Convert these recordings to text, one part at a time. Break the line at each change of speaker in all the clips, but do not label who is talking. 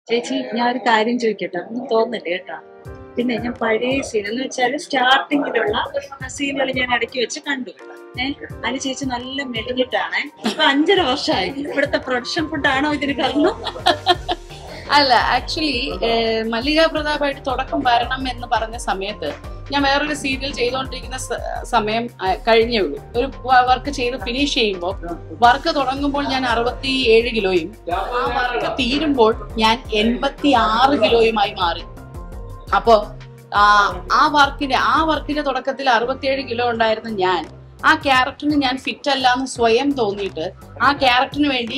ചേച്ചി ഞാൻ ഒരു കാര്യം ചോദിക്കട്ടെ, ഒന്നും തോന്നില്ല കേട്ടോ. പിന്നെ ഞാൻ പഴയ സീരിയൽ എന്ന് വെച്ചാൽ സ്റ്റാർട്ടിങ്ങിലുള്ള സീരിയൽ ഞാൻ ഇടയ്ക്ക് വെച്ച് കണ്ടു. അതിന് ചേച്ചി നല്ല മെലിഞ്ഞിട്ടാണ്. ഇപ്പൊ 5.5 വർഷമായി. ഇവിടുത്തെ പ്രൊഡക്ഷൻ ഫുഡാണോ ഇതിന് കാരണം?
അല്ല, ആക്ച്വലി മല്ലിക പ്രതാപായിട്ട് തുടക്കം വരണം എന്ന് പറഞ്ഞ സമയത്ത് ഞാൻ വേറൊരു സീരിയൽ ചെയ്തുകൊണ്ടിരിക്കുന്ന സമയം കഴിഞ്ഞേ ഉള്ളൂ. ഒരു വർക്ക് ചെയ്ത് ഫിനിഷ് ചെയ്യുമ്പോൾ വർക്ക് തുടങ്ങുമ്പോൾ ഞാൻ 67 കിലോയും ആ വർക്ക് തീരുമ്പോൾ ഞാൻ 86 കിലോയുമായി മാറി. അപ്പോ ആ വർക്കിന്റെ തുടക്കത്തിൽ 67 കിലോ ഉണ്ടായിരുന്ന ഞാൻ ആ ക്യാരക്ടറിന് ഞാൻ ഫിറ്റ് അല്ല എന്ന് സ്വയം തോന്നിയിട്ട് ആ ക്യാരക്ടറിന് വേണ്ടി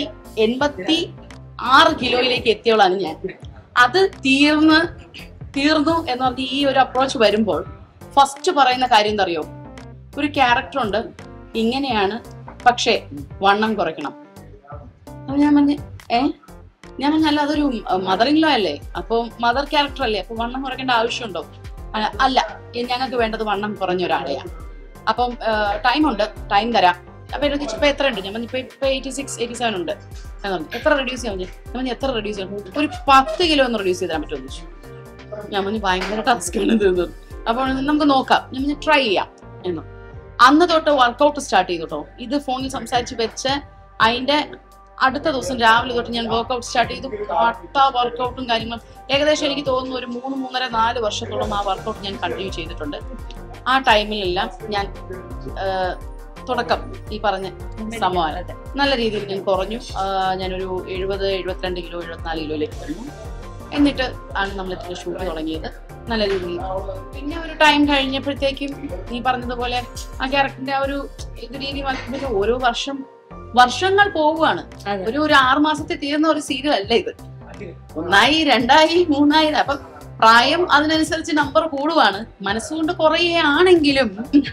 86 കിലോയിലേക്ക് എത്തിയവളാണ് ഞാൻ. അത് തീർന്നു എന്ന് പറഞ്ഞ് ഈ ഒരു അപ്രോച്ച് വരുമ്പോൾ ഫസ്റ്റ് പറയുന്ന കാര്യം എന്താ അറിയോ? ഒരു ക്യാരക്ടർ ഉണ്ട്, ഇങ്ങനെയാണ്, പക്ഷേ വണ്ണം കുറയ്ക്കണം. അപ്പൊ ഞാൻ പറഞ്ഞു ഞാൻ പറഞ്ഞല്ല, അതൊരു മദർ ഇൻ ലോ അല്ലേ, അപ്പൊ മദർ ക്യാരക്ടർ അല്ലേ, അപ്പൊ വണ്ണം കുറയ്ക്കേണ്ട ആവശ്യമുണ്ടോ? അല്ല, ഞങ്ങൾക്ക് വേണ്ടത് വണ്ണം കുറഞ്ഞ ഒരാളെയാണ്. അപ്പം ടൈം തരാം. അപ്പൊ എനിക്ക് ഇപ്പൊ എത്ര ഉണ്ട്? ഞാൻ ഇപ്പൊ 86, 87 ഉണ്ട്. എത്ര റെഡ്യൂസ് ചെയ്യാൻ? ഞാൻ എത്ര റെഡ്യൂസ് ചെയ്യാം? ഒരു 10 കിലോ ഒന്ന് റെഡ്യൂസ് ചെയ്താൽ പറ്റുമോ ചോദിച്ചു. ഞാൻ പറഞ്ഞു ഭയങ്കര ടാസ്ക് ആണ് ഇത്. അപ്പോൾ നമുക്ക് നോക്കാം, ഞാൻ ട്രൈ ചെയ്യാം എന്നു. അന്ന് തൊട്ട് വർക്കൗട്ട് സ്റ്റാർട്ട് ചെയ്തു കേട്ടോ. ഇത് ഫോണിൽ സംസാരിച്ച് വെച്ച് അതിന്റെ അടുത്ത ദിവസം രാവിലെ തൊട്ട് ഞാൻ വർക്കൗട്ട് സ്റ്റാർട്ട് ചെയ്തു. വർക്കൗട്ടും കാര്യങ്ങളും ഏകദേശം എനിക്ക് തോന്നുന്നു ഒരു 3, 3.5, 4 വർഷത്തോളം ആ വർക്കൗട്ട് ഞാൻ കണ്ടിന്യൂ ചെയ്തിട്ടുണ്ട്. ആ ടൈമിലെല്ലാം ഞാൻ തുടക്കം ഈ പറഞ്ഞ സംഭവം നല്ല രീതിയിൽ ഞാൻ കുറഞ്ഞു. ഞാനൊരു 70, 72 കിലോ, 74 കിലോയിലേക്ക് വന്നു. എന്നിട്ട് ആണ് നമ്മൾ ഇത്ര ഷൂട്ട് തുടങ്ങിയത് നല്ല രീതിയിൽ. പിന്നെ ഒരു ടൈം കഴിഞ്ഞപ്പോഴത്തേക്കും നീ പറഞ്ഞതുപോലെ ആ ക്യാരക്ടറിന്റെ ആ ഒരു ഇത് രീതി വന്നപ്പോൾ ഓരോ വർഷങ്ങൾ പോവുകയാണ്. ഒരു 6 മാസത്തിൽ തീർന്ന ഒരു സീരിയൽ അല്ല ഇത്. 1ആയി, 2ആയി, 3ആയി. അപ്പൊ പ്രായം അതിനനുസരിച്ച് നമ്പർ കൂടുവാണ്. മനസ്സുകൊണ്ട് കുറയുകയാണെങ്കിലും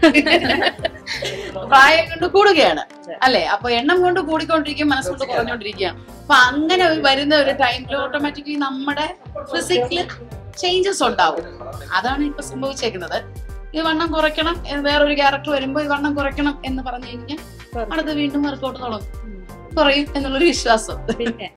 പ്രായം കൊണ്ട് കൂടുകയാണ് അല്ലെ. അപ്പൊ എണ്ണം കൊണ്ട് കൂടിക്കൊണ്ടിരിക്കും, മനസ്സുകൊണ്ട് കുറഞ്ഞുകൊണ്ടിരിക്കുകയാണ്. അപ്പൊ അങ്ങനെ വരുന്ന ഒരു ടൈമിൽ ഓട്ടോമാറ്റിക്കലി നമ്മുടെ ഫിസിക്കല് ചേഞ്ചസ് ഉണ്ടാവും. അതാണ് ഇപ്പൊ സംഭവിച്ചേക്കുന്നത്. ഈ വണ്ണം കുറയ്ക്കണം, വേറൊരു ക്യാരക്ടർ വരുമ്പോ ഈ വണ്ണം കുറയ്ക്കണം എന്ന് പറഞ്ഞു കഴിഞ്ഞാൽ അടുത്ത് വീണ്ടും വർക്കൗട്ട് തുടങ്ങും, കുറയും എന്നുള്ളൊരു വിശ്വാസം.
പിന്നെ